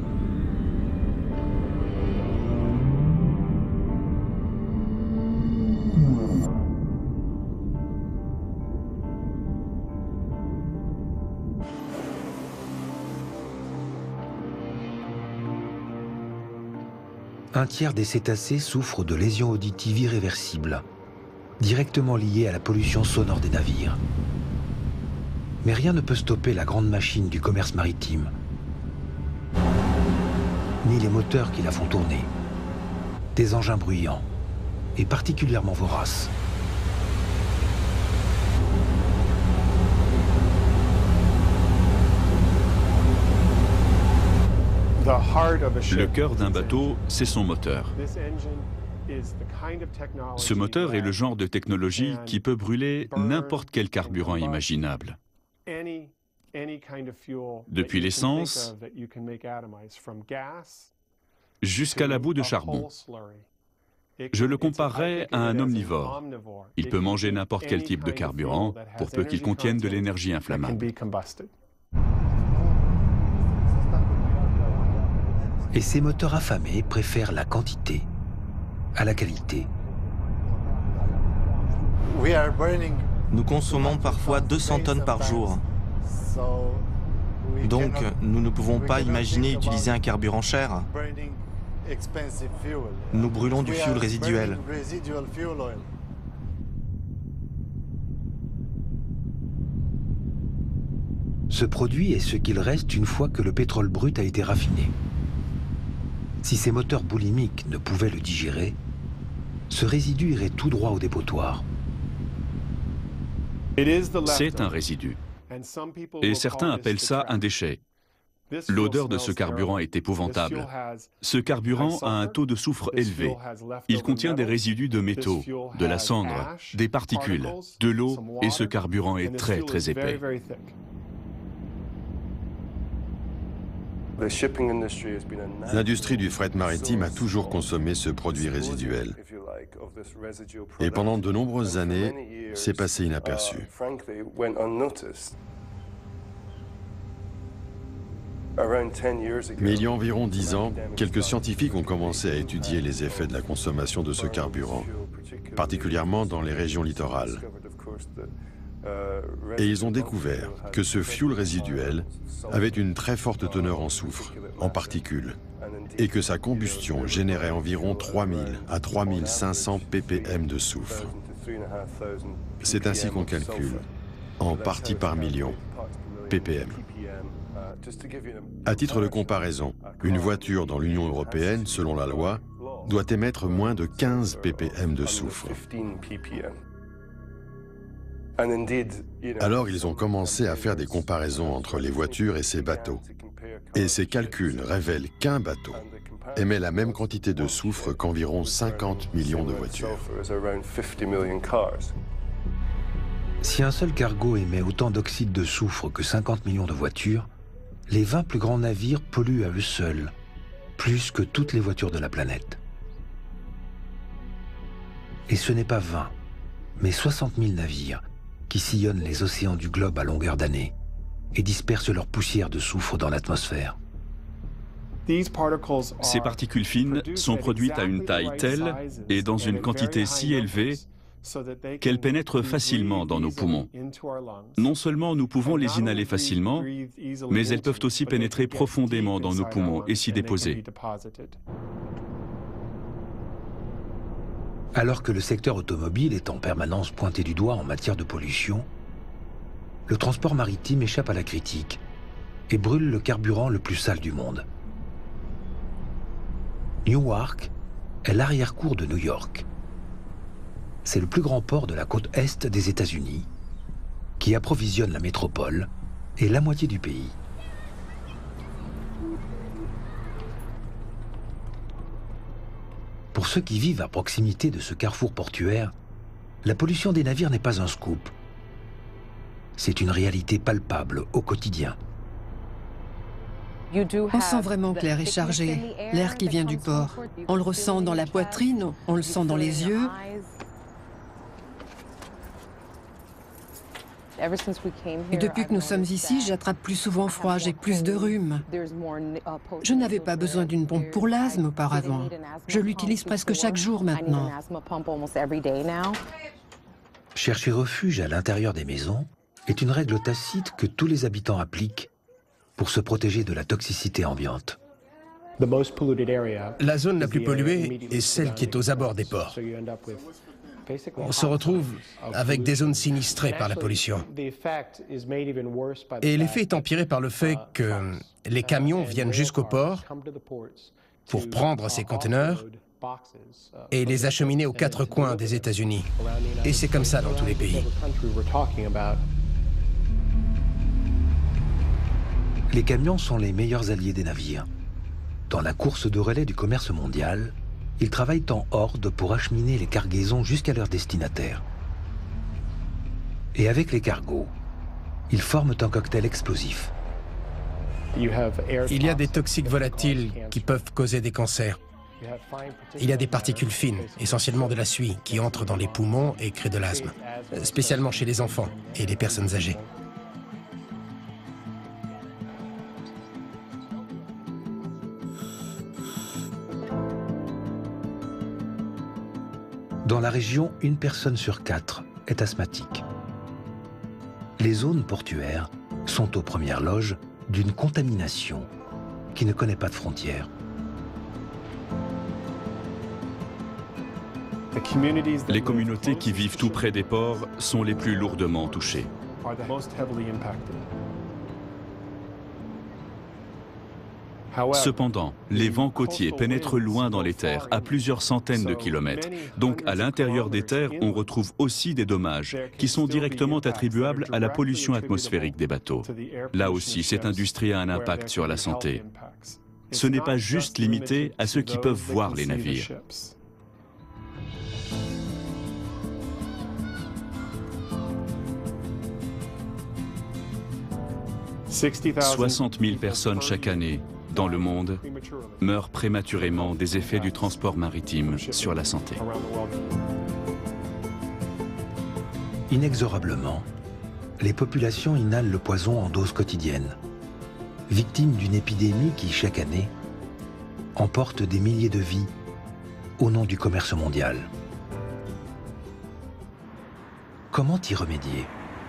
S1: Un tiers des cétacés souffrent de lésions auditives irréversibles, directement liées à la pollution sonore des navires. Mais rien ne peut stopper la grande machine du commerce maritime, ni les moteurs qui la font tourner. Des engins bruyants et particulièrement voraces.
S11: Le cœur d'un bateau, c'est son moteur. Ce moteur est le genre de technologie qui peut brûler n'importe quel carburant imaginable. Depuis l'essence jusqu'à la boue de charbon. Je le comparerais à un omnivore. Il peut manger n'importe quel type de carburant, pour peu qu'il contienne de l'énergie inflammable.
S1: Et ces moteurs affamés préfèrent la quantité à la qualité.
S9: Nous consommons parfois deux cents tonnes par jour. Donc, nous ne pouvons pas imaginer utiliser un carburant cher. Nous brûlons du fioul résiduel.
S1: Ce produit est ce qu'il reste une fois que le pétrole brut a été raffiné. Si ces moteurs boulimiques ne pouvaient le digérer, ce résidu irait tout droit au dépotoir.
S11: C'est un résidu. Et certains appellent ça un déchet. L'odeur de ce carburant est épouvantable. Ce carburant a un taux de soufre élevé. Il contient des résidus de métaux, de la cendre, des particules, de l'eau, et ce carburant est très très épais.
S10: L'industrie du fret maritime a toujours consommé ce produit résiduel. Et pendant de nombreuses années, c'est passé inaperçu. Mais il y a environ dix ans, quelques scientifiques ont commencé à étudier les effets de la consommation de ce carburant, particulièrement dans les régions littorales. Et ils ont découvert que ce fuel résiduel avait une très forte teneur en soufre, en particules, et que sa combustion générait environ trois mille à trois mille cinq cents ppm de soufre. C'est ainsi qu'on calcule, en partie par million, ppm. À titre de comparaison, une voiture dans l'Union européenne, selon la loi, doit émettre moins de quinze ppm de soufre. Alors ils ont commencé à faire des comparaisons entre les voitures et ces bateaux. Et ces calculs révèlent qu'un bateau émet la même quantité de soufre qu'environ cinquante millions de voitures.
S1: Si un seul cargo émet autant d'oxyde de soufre que cinquante millions de voitures, les vingt plus grands navires polluent à eux seuls, plus que toutes les voitures de la planète. Et ce n'est pas vingt, mais soixante mille navires qui sillonnent les océans du globe à longueur d'année et dispersent leur poussière de soufre dans l'atmosphère.
S11: Ces particules fines sont produites à une taille telle et dans une quantité si élevée qu'elles pénètrent facilement dans nos poumons. Non seulement nous pouvons les inhaler facilement, mais elles peuvent aussi pénétrer profondément dans nos poumons et s'y déposer.
S1: Alors que le secteur automobile est en permanence pointé du doigt en matière de pollution, le transport maritime échappe à la critique et brûle le carburant le plus sale du monde. Newark est l'arrière-cour de New York. C'est le plus grand port de la côte est des États-Unis, qui approvisionne la métropole et la moitié du pays. Pour ceux qui vivent à proximité de ce carrefour portuaire, la pollution des navires n'est pas un scoop. C'est une réalité palpable au quotidien.
S3: On sent vraiment que l'air est chargé, l'air qui vient du port. On le ressent dans la poitrine, on le sent dans les yeux. Et depuis que nous sommes ici, j'attrape plus souvent froid, j'ai plus de rhume. Je n'avais pas besoin d'une pompe pour l'asthme auparavant. Je l'utilise presque chaque jour maintenant.
S1: Chercher refuge à l'intérieur des maisons est une règle tacite que tous les habitants appliquent pour se protéger de la toxicité ambiante.
S5: La zone la plus polluée est celle qui est aux abords des ports. On se retrouve avec des zones sinistrées par la pollution. Et l'effet est empiré par le fait que les camions viennent jusqu'au port pour prendre ces conteneurs et les acheminer aux quatre coins des États-Unis. Et c'est comme ça dans tous les pays.
S1: Les camions sont les meilleurs alliés des navires. Dans la course de relais du commerce mondial, ils travaillent en horde pour acheminer les cargaisons jusqu'à leur destinataire. Et avec les cargos, ils forment un cocktail explosif.
S5: Il y a des toxiques volatiles qui peuvent causer des cancers. Il y a des particules fines, essentiellement de la suie, qui entrent dans les poumons et créent de l'asthme, spécialement chez les enfants et les personnes âgées.
S1: Dans la région, une personne sur quatre est asthmatique. Les zones portuaires sont aux premières loges d'une contamination qui ne connaît pas de frontières.
S11: Les communautés qui vivent tout près des ports sont les plus lourdement touchées. Cependant, les vents côtiers pénètrent loin dans les terres, à plusieurs centaines de kilomètres. Donc à l'intérieur des terres, on retrouve aussi des dommages qui sont directement attribuables à la pollution atmosphérique des bateaux. Là aussi, cette industrie a un impact sur la santé. Ce n'est pas juste limité à ceux qui peuvent voir les navires. soixante mille personnes chaque année dans le monde meurent prématurément des effets du transport maritime sur la santé.
S1: Inexorablement, les populations inhalent le poison en doses quotidiennes, victimes d'une épidémie qui, chaque année, emporte des milliers de vies au nom du commerce mondial. Comment y remédier ?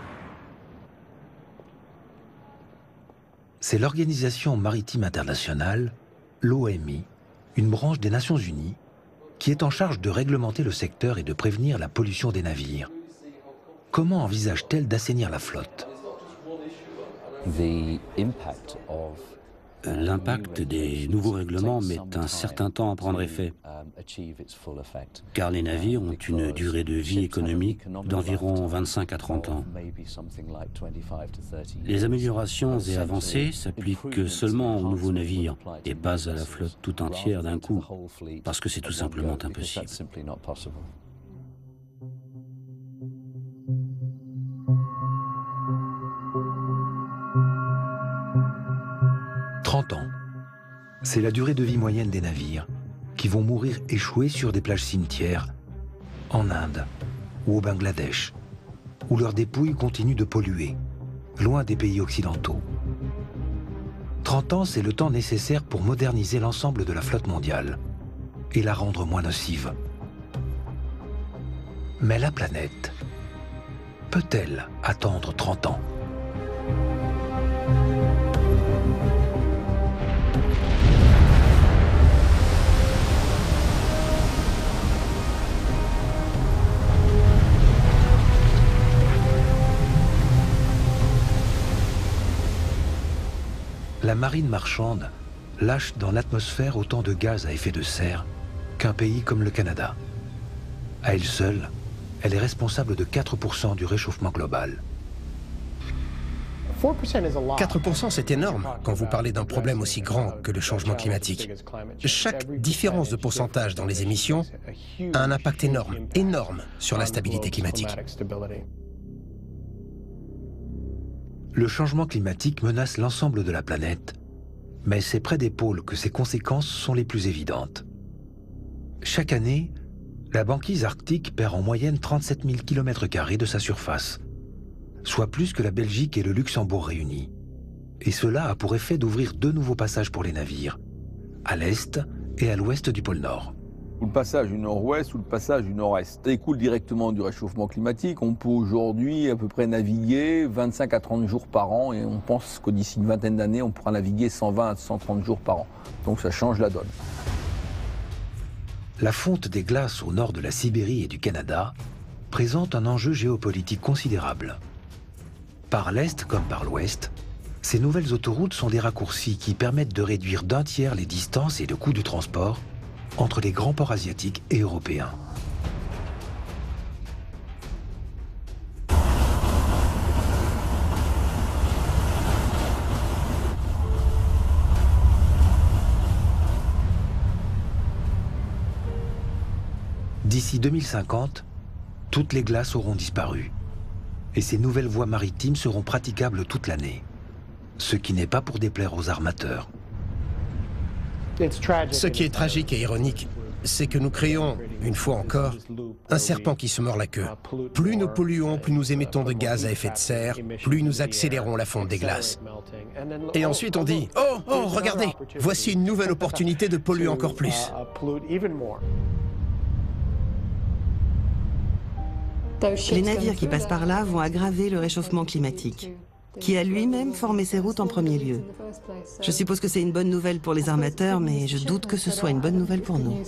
S1: C'est l'Organisation maritime internationale, l'O M I, une branche des Nations Unies, qui est en charge de réglementer le secteur et de prévenir la pollution des navires. Comment envisage-t-elle d'assainir la flotte ?
S7: L'impact des nouveaux règlements met un certain temps à prendre effet, car les navires ont une durée de vie économique d'environ vingt-cinq à trente ans. Les améliorations et avancées s'appliquent seulement aux nouveaux navires et pas à la flotte tout entière d'un coup, parce que c'est tout simplement impossible.
S1: trente ans. C'est la durée de vie moyenne des navires qui vont mourir échoués sur des plages cimetières en Inde ou au Bangladesh, où leurs dépouilles continuent de polluer, loin des pays occidentaux. trente ans, c'est le temps nécessaire pour moderniser l'ensemble de la flotte mondiale et la rendre moins nocive. Mais la planète peut-elle attendre trente ans ? La marine marchande lâche dans l'atmosphère autant de gaz à effet de serre qu'un pays comme le Canada. À elle seule, elle est responsable de quatre pour cent du réchauffement global.
S5: quatre pour cent, c'est énorme quand vous parlez d'un problème aussi grand que le changement climatique. Chaque différence de pourcentage dans les émissions a un impact énorme, énorme sur la stabilité climatique.
S1: Le changement climatique menace l'ensemble de la planète, mais c'est près des pôles que ses conséquences sont les plus évidentes. Chaque année, la banquise arctique perd en moyenne trente-sept mille kilomètres carrés de sa surface, soit plus que la Belgique et le Luxembourg réunis. Et cela a pour effet d'ouvrir deux nouveaux passages pour les navires, à l'est et à l'ouest du pôle Nord.
S12: Le passage du nord-ouest ou le passage du nord-est découle directement du réchauffement climatique. On peut aujourd'hui à peu près naviguer vingt-cinq à trente jours par an et on pense que d'ici une vingtaine d'années, on pourra naviguer cent vingt à cent trente jours par an. Donc ça change la donne.
S1: La fonte des glaces au nord de la Sibérie et du Canada présente un enjeu géopolitique considérable. Par l'est comme par l'ouest, ces nouvelles autoroutes sont des raccourcis qui permettent de réduire d'un tiers les distances et le coût du transport entre les grands ports asiatiques et européens. D'ici deux mille cinquante, toutes les glaces auront disparu et ces nouvelles voies maritimes seront praticables toute l'année, ce qui n'est pas pour déplaire aux armateurs.
S5: Ce qui est tragique et ironique, c'est que nous créons, une fois encore, un serpent qui se mord la queue. Plus nous polluons, plus nous émettons de gaz à effet de serre, plus nous accélérons la fonte des glaces. Et ensuite on dit « Oh, oh, regardez, voici une nouvelle opportunité de polluer encore plus ».
S4: Les navires qui passent par là vont aggraver le réchauffement climatique, qui a lui-même formé ses routes en premier lieu. Je suppose que c'est une bonne nouvelle pour les armateurs, mais je doute que ce soit une bonne nouvelle pour nous.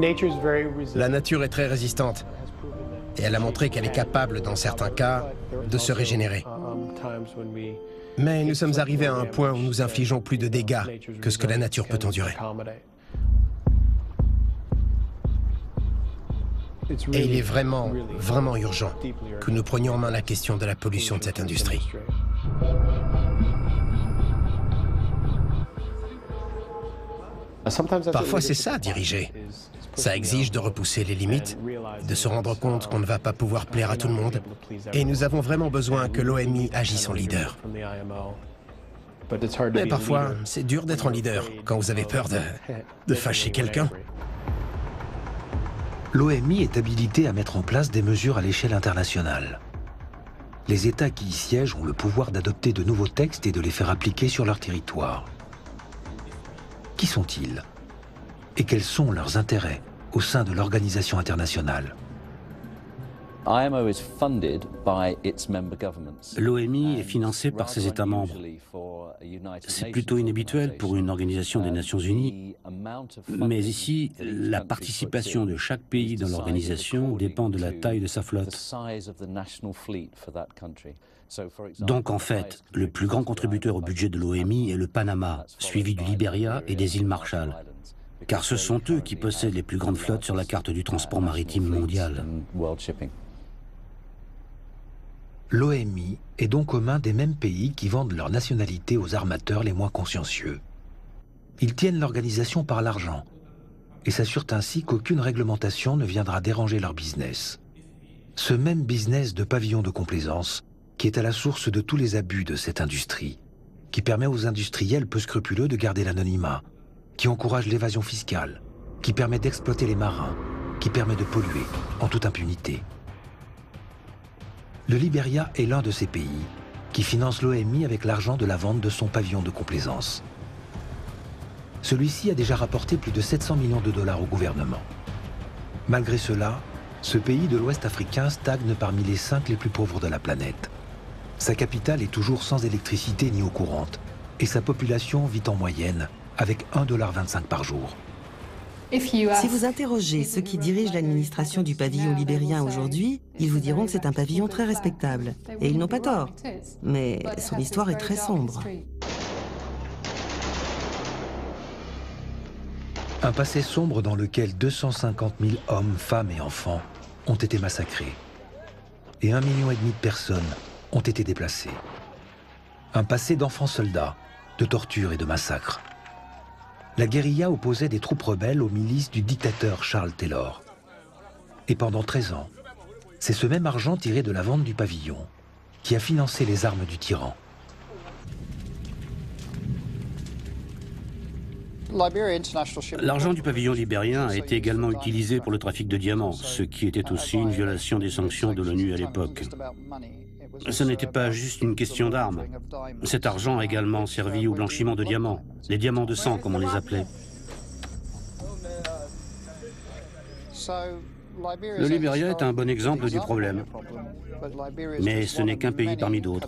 S5: La nature est très résistante et elle a montré qu'elle est capable, dans certains cas, de se régénérer. Mais nous sommes arrivés à un point où nous infligeons plus de dégâts que ce que la nature peut endurer. Et il est vraiment, vraiment urgent que nous prenions en main la question de la pollution de cette industrie. Parfois, c'est ça, diriger. Ça exige de repousser les limites, de se rendre compte qu'on ne va pas pouvoir plaire à tout le monde. Et nous avons vraiment besoin que l'O M I agisse en leader. Mais parfois, c'est dur d'être en leader quand vous avez peur de, de fâcher quelqu'un.
S1: L'O M I est habilité à mettre en place des mesures à l'échelle internationale. Les États qui y siègent ont le pouvoir d'adopter de nouveaux textes et de les faire appliquer sur leur territoire. Qui sont-ils? Et quels sont leurs intérêts au sein de l'organisation internationale?
S7: L'O M I est financé par ses États membres. C'est plutôt inhabituel pour une organisation des Nations Unies, mais ici, la participation de chaque pays dans l'organisation dépend de la taille de sa flotte. Donc en fait, le plus grand contributeur au budget de l'O M I est le Panama, suivi du Liberia et des îles Marshall, car ce sont eux qui possèdent les plus grandes flottes sur la carte du transport maritime mondial.
S1: L'O M I est donc aux mains des mêmes pays qui vendent leur nationalité aux armateurs les moins consciencieux. Ils tiennent l'organisation par l'argent et s'assurent ainsi qu'aucune réglementation ne viendra déranger leur business. Ce même business de pavillon de complaisance qui est à la source de tous les abus de cette industrie, qui permet aux industriels peu scrupuleux de garder l'anonymat, qui encourage l'évasion fiscale, qui permet d'exploiter les marins, qui permet de polluer en toute impunité. Le Liberia est l'un de ces pays qui finance l'O M I avec l'argent de la vente de son pavillon de complaisance. Celui-ci a déjà rapporté plus de sept cents millions de dollars au gouvernement. Malgré cela, ce pays de l'Ouest africain stagne parmi les cinq les plus pauvres de la planète. Sa capitale est toujours sans électricité ni eau courante, et sa population vit en moyenne avec un dollar vingt-cinq par jour.
S4: Si vous interrogez ceux qui dirigent l'administration du pavillon libérien aujourd'hui, ils vous diront que c'est un pavillon très respectable. Et ils n'ont pas tort. Mais son histoire est très sombre.
S1: Un passé sombre dans lequel deux cent cinquante mille hommes, femmes et enfants ont été massacrés. Et un million et demi de personnes ont été déplacées. Un passé d'enfants soldats, de torture et de massacres. La guérilla opposait des troupes rebelles aux milices du dictateur Charles Taylor. Et pendant treize ans, c'est ce même argent tiré de la vente du pavillon qui a financé les armes du tyran.
S7: L'argent du pavillon libérien a été également utilisé pour le trafic de diamants, ce qui était aussi une violation des sanctions de l'ONU à l'époque. Ce n'était pas juste une question d'armes. Cet argent a également servi au blanchiment de diamants, les diamants de sang comme on les appelait. Le Liberia est un bon exemple du problème, mais ce n'est qu'un pays parmi d'autres.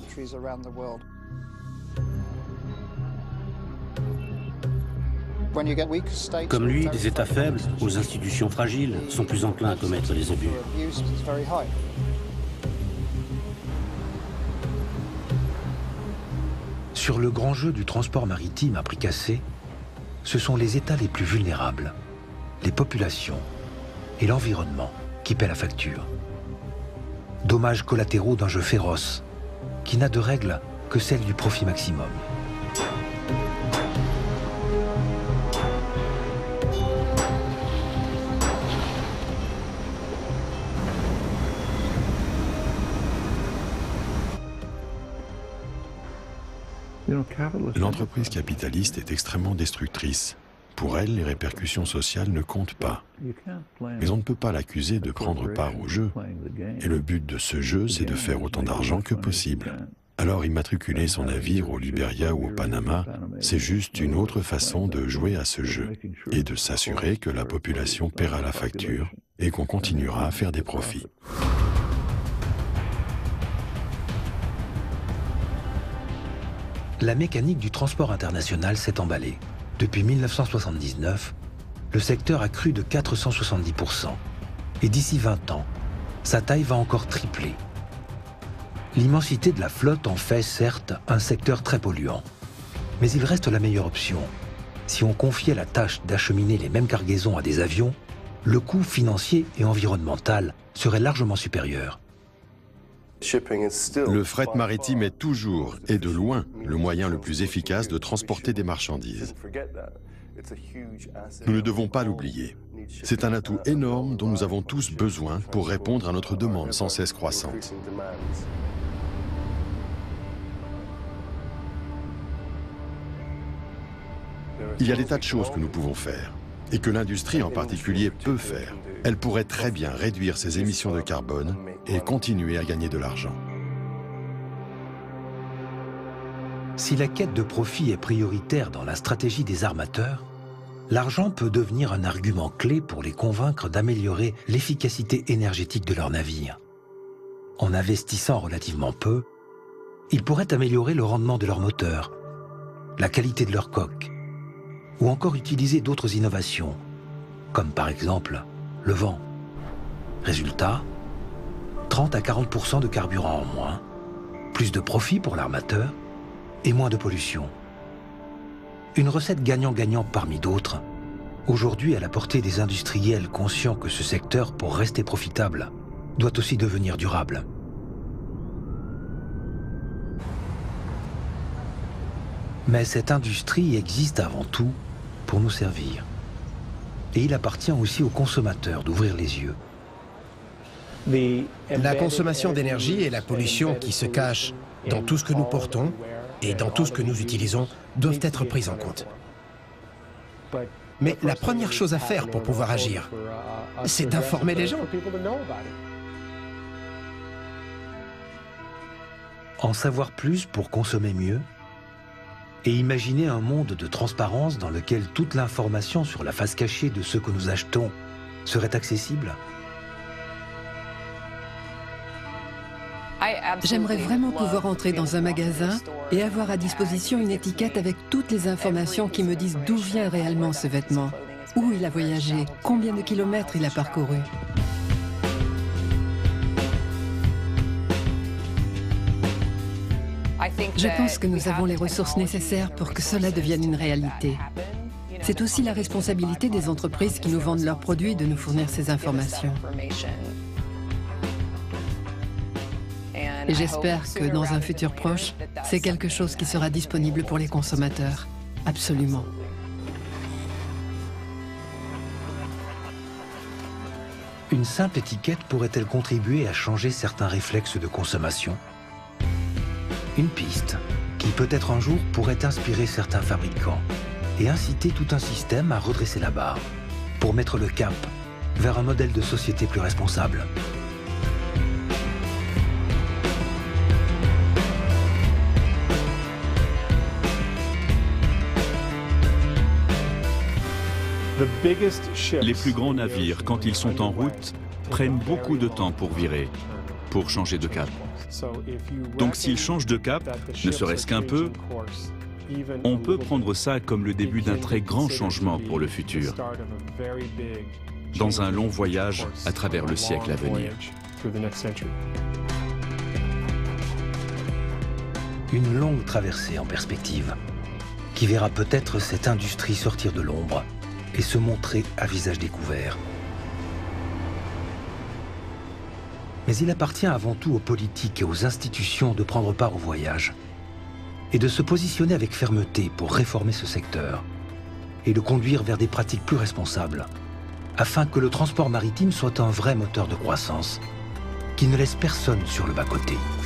S7: Comme lui, des États faibles, aux institutions fragiles, sont plus enclins à commettre des abus.
S1: Sur le grand jeu du transport maritime à prix cassé, ce sont les États les plus vulnérables, les populations et l'environnement qui paient la facture. Dommages collatéraux d'un jeu féroce qui n'a de règle que celle du profit maximum.
S10: L'entreprise capitaliste est extrêmement destructrice. Pour elle, les répercussions sociales ne comptent pas. Mais on ne peut pas l'accuser de prendre part au jeu. Et le but de ce jeu, c'est de faire autant d'argent que possible. Alors immatriculer son navire au Liberia ou au Panama, c'est juste une autre façon de jouer à ce jeu et de s'assurer que la population paiera la facture et qu'on continuera à faire des profits.
S1: La mécanique du transport international s'est emballée. Depuis mille neuf cent soixante-dix-neuf, le secteur a cru de quatre cent soixante-dix pour cent. Et d'ici vingt ans, sa taille va encore tripler. L'immensité de la flotte en fait, certes, un secteur très polluant. Mais il reste la meilleure option. Si on confiait la tâche d'acheminer les mêmes cargaisons à des avions, le coût financier et environnemental serait largement supérieur.
S10: Le fret maritime est toujours, et de loin, le moyen le plus efficace de transporter des marchandises. Nous ne devons pas l'oublier. C'est un atout énorme dont nous avons tous besoin pour répondre à notre demande sans cesse croissante. Il y a des tas de choses que nous pouvons faire, et que l'industrie en particulier peut faire. Elle pourrait très bien réduire ses émissions de carbone et continuer à gagner de l'argent.
S1: Si la quête de profit est prioritaire dans la stratégie des armateurs, l'argent peut devenir un argument clé pour les convaincre d'améliorer l'efficacité énergétique de leurs navires. En investissant relativement peu, ils pourraient améliorer le rendement de leurs moteurs, la qualité de leurs coques, ou encore utiliser d'autres innovations, comme par exemple le vent. Résultat, trente à quarante pour cent de carburant en moins, plus de profit pour l'armateur et moins de pollution. Une recette gagnant-gagnant parmi d'autres, aujourd'hui à la portée des industriels conscients que ce secteur, pour rester profitable, doit aussi devenir durable. Mais cette industrie existe avant tout pour nous servir. Et il appartient aussi aux consommateurs d'ouvrir les yeux.
S5: La consommation d'énergie et la pollution qui se cachent dans tout ce que nous portons et dans tout ce que nous utilisons doivent être prises en compte. Mais la première chose à faire pour pouvoir agir, c'est d'informer les gens.
S1: En savoir plus pour consommer mieux et imaginer un monde de transparence dans lequel toute l'information sur la face cachée de ce que nous achetons serait accessible.
S3: J'aimerais vraiment pouvoir entrer dans un magasin et avoir à disposition une étiquette avec toutes les informations qui me disent d'où vient réellement ce vêtement, où il a voyagé, combien de kilomètres il a parcouru. Je pense que nous avons les ressources nécessaires pour que cela devienne une réalité. C'est aussi la responsabilité des entreprises qui nous vendent leurs produits de nous fournir ces informations. Et j'espère que dans un futur proche, c'est quelque chose qui sera disponible pour les consommateurs. Absolument.
S1: Une simple étiquette pourrait-elle contribuer à changer certains réflexes de consommation ? Une piste qui peut-être un jour pourrait inspirer certains fabricants et inciter tout un système à redresser la barre pour mettre le cap vers un modèle de société plus responsable.
S11: Les plus grands navires, quand ils sont en route, prennent beaucoup de temps pour virer, pour changer de cap. Donc s'ils changent de cap, ne serait-ce qu'un peu, on peut prendre ça comme le début d'un très grand changement pour le futur, dans un long voyage à travers le siècle à venir.
S1: Une longue traversée en perspective, qui verra peut-être cette industrie sortir de l'ombre et se montrer à visage découvert. Mais il appartient avant tout aux politiques et aux institutions de prendre part au voyage et de se positionner avec fermeté pour réformer ce secteur et le conduire vers des pratiques plus responsables afin que le transport maritime soit un vrai moteur de croissance qui ne laisse personne sur le bas-côté.